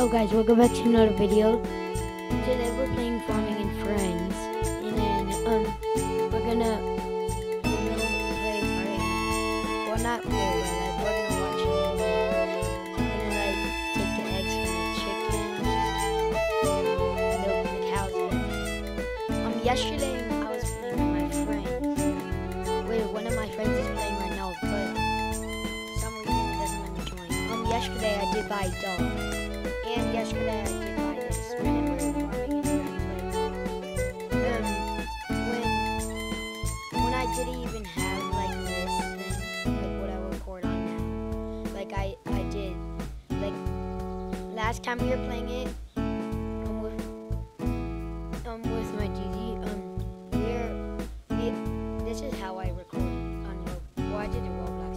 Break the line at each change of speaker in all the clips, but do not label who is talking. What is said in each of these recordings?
Hello guys, welcome back to another video. Today we're playing Farming and Friends, and then we're gonna play farming. Well, not play, but like we're gonna watch it. We're gonna like take the eggs from the chickens, milk the cows, and everything. Yesterday I was playing with my friends. Wait, one of my friends is playing right now, but for some reason he doesn't let me join. Yesterday I did buy a dog. And yesterday I did buy this whenever farming and friends. Like, when I didn't even have like this thing, like what I record on now. Like I did, like last time we were playing it, with my DD, this is how I record on Roblox. Well, I did it Roblox.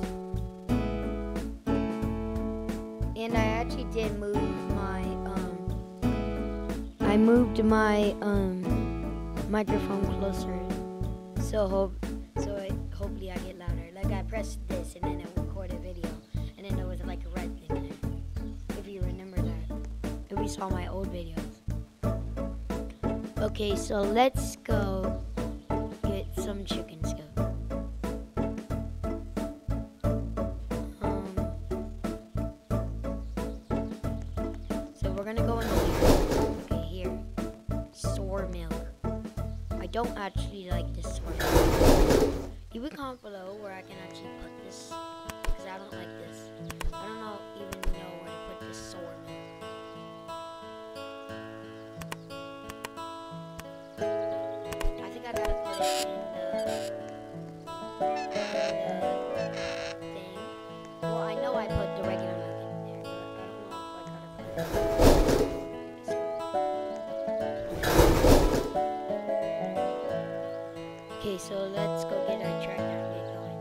And I actually did move I moved my microphone closer, hopefully I get louder. Like I pressed this and then it recorded video, and then there was like a red thing in it. If you remember that, if you saw my old videos. Okay, so let's go get some chickens. Go. So we're gonna go in here. I don't actually like this sour milk. Leave a comment below where I can actually put this, because I don't like this. I don't even know where to put this sour milk. I think I gotta put it in the thing. Well, I know I put the regular milk in there, but I don't know if I gotta put it. Okay, so let's go get our tractor and get going.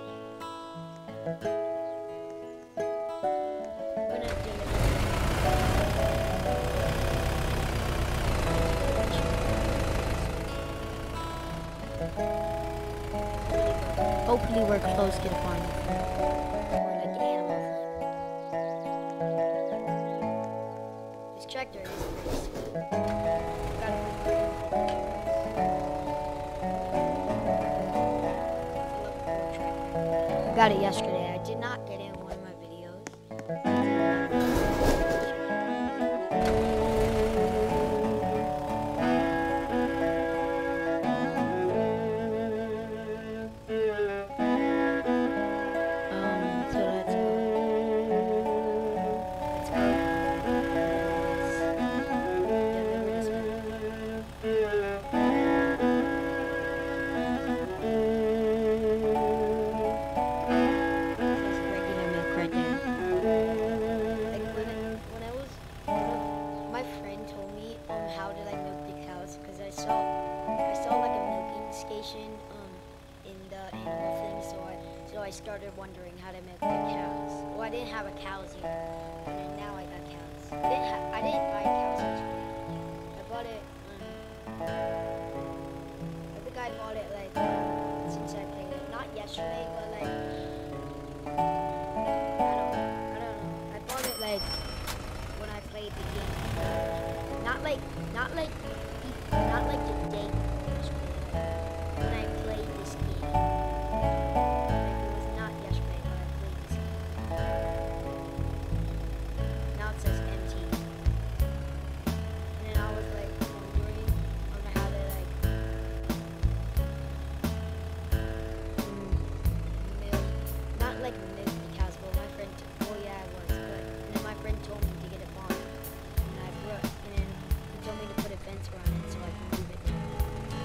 We're gonna hopefully we're close to the farm. Or like the animal farm. This tractor is pretty sweet. Got it yesterday. I did not get it in one of my videos. So let's go. I started wondering how to milk the cows. Well, I didn't have a cows yet, and then now I got cows. I didn't buy cows yesterday. I bought it. I think I bought it like since I played it. Not yesterday, but like I don't know. I bought it like when I played the game. Not like the day yesterday. When I played this game. Now it says empty. And then I was like wondering on how to like milk, not like milk the cows, but my friend, oh yeah, I was good. And then my friend told me to get a farm, and then he told me to put a fence around it so I can move it.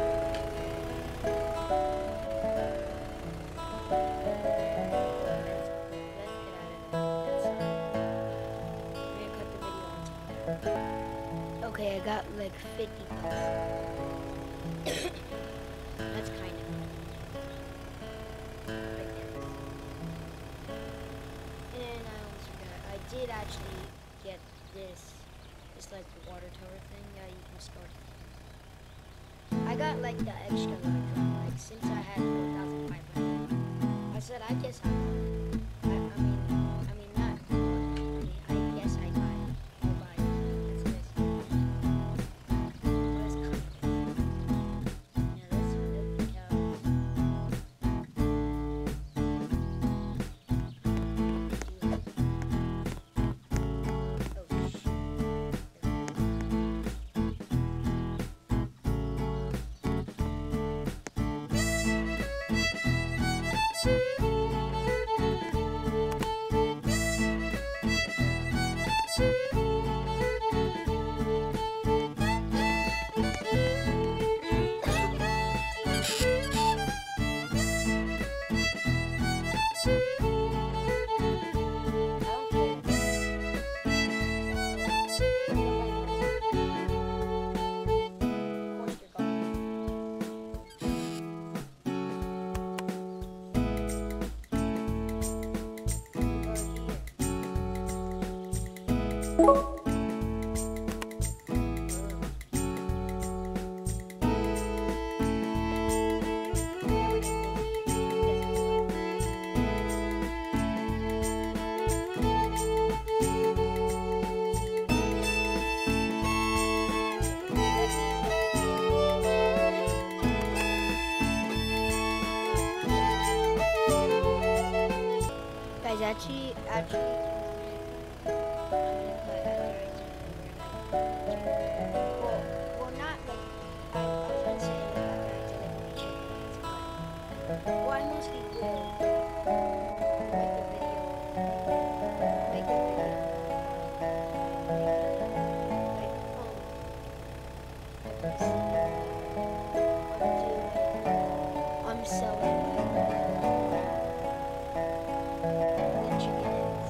Okay, I got like 50 bucks. That's kind of right there. And I almost forgot. I did actually get this. It's like the water tower thing that you can start. I got like the extra large, like since I had 4,500. I said I guess I mean not. I guess I buy it. I'll buy it. That's this. Let's come. Now let's look at oh shit. Guys, actually, I'm gonna put well, not like I was gonna say like after I did it, make sure it's but well, I mostly will make the video, like this. I'm selling the chicken eggs.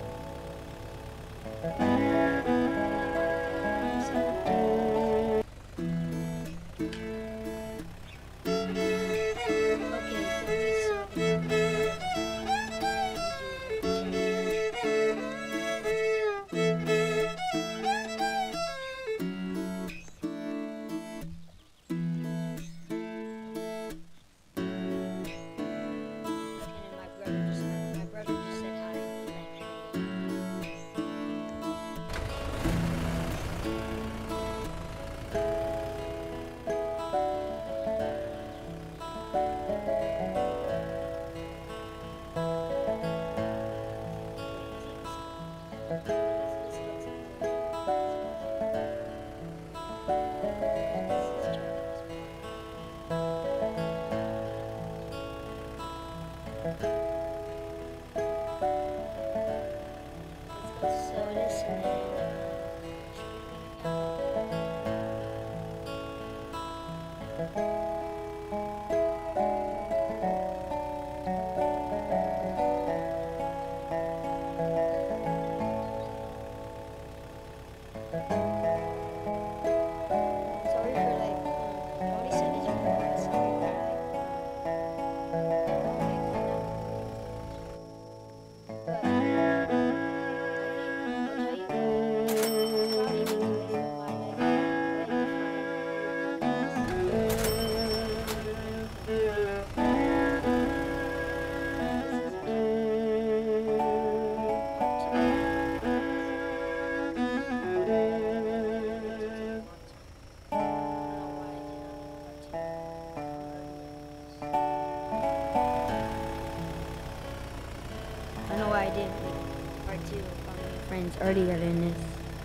I don't know why I didn't make part 2 of Finding Friends earlier than this.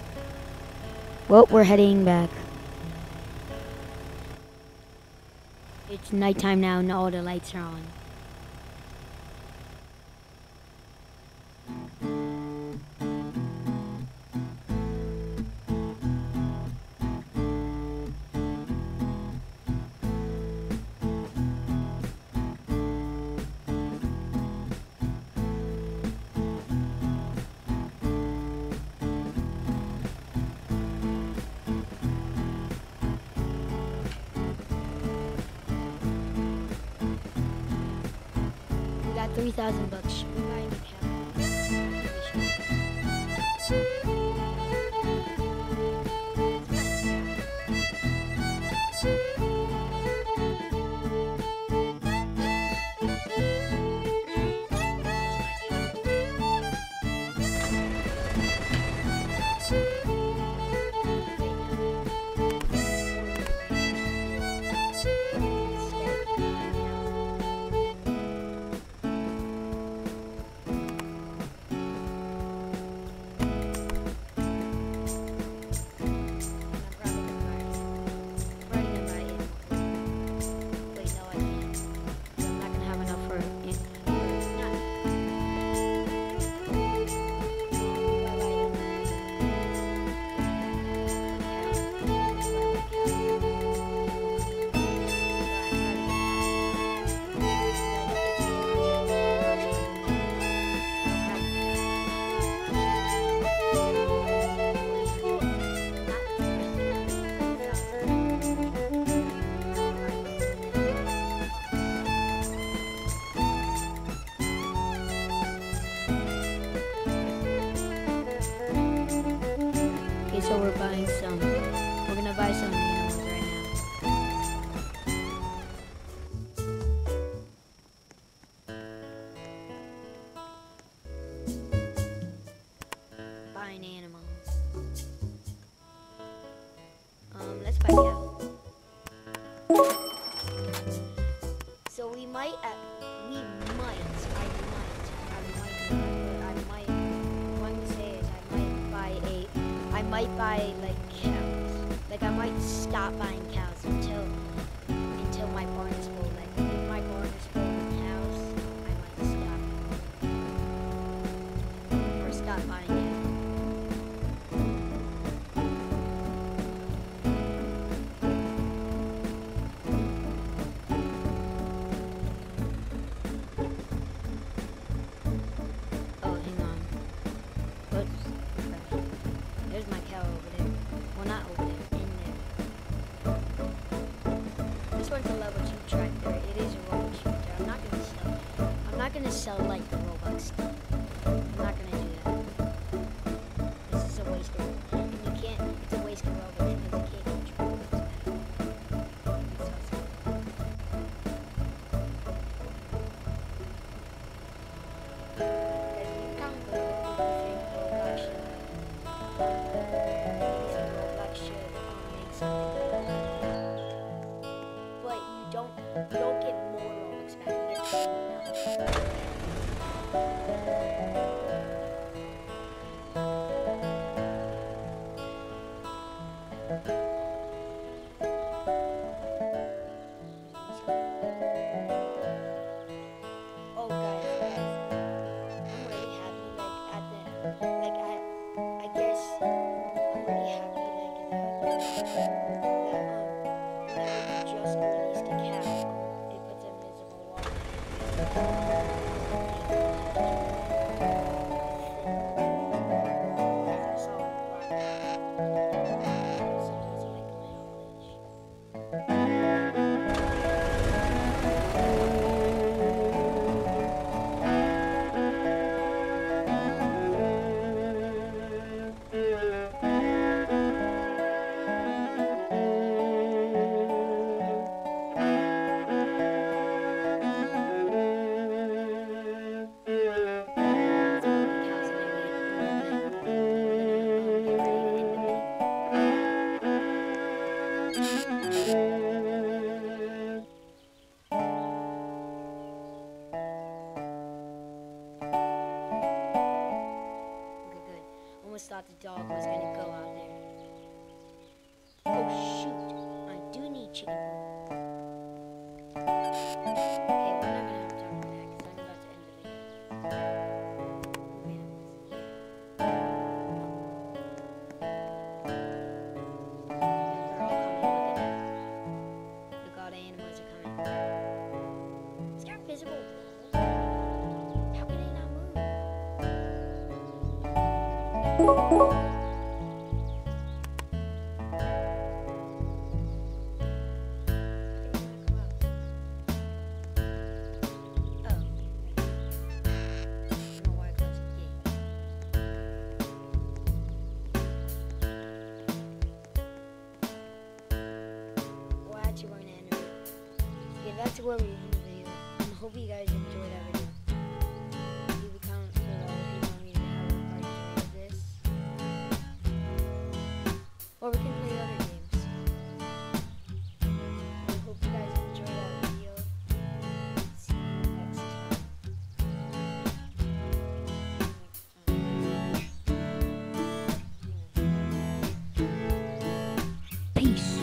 Well, we're heading back. It's nighttime now and all the lights are on. $3,000. Should we buy a new cow? So we're buying some. We're gonna buy some animals right now. Buying animals. Let's buy cow. So we might. I might buy like cows. Like I might stop buying cows until my barn is full. Like if my barn is full of cows, I might stop. Or stop buying cows. Oh, hang on. Whoops. There's my cow over there. Well, not over there, in there. This one's a level 2 tractor. It is a Roblox tractor. I'm not gonna sell like the Robux stuff. I'm not gonna do that. This is a waste of, and you can't. It's a waste of Robux because you can't get your Robux back. You don't get more Robux back. You get oh guys, I'm really happy. Like at the, like I guess I'm really happy. Like that we just released a cow. It puts invisible water. Almost thought the dog was gonna go out there. Oh shoot! I do need chicken food. Okay, we're not gonna have time for that because I'm about to end the video. They're all coming. Look at that. Look, all the animals are coming. Is there invisible? How can they not move? that's where we end the video. I hope you guys enjoyed that video. Leave a comment below if you want me to have a part 3 of this. Or we can play other games. I hope you guys enjoyed that video. See you next time. Peace.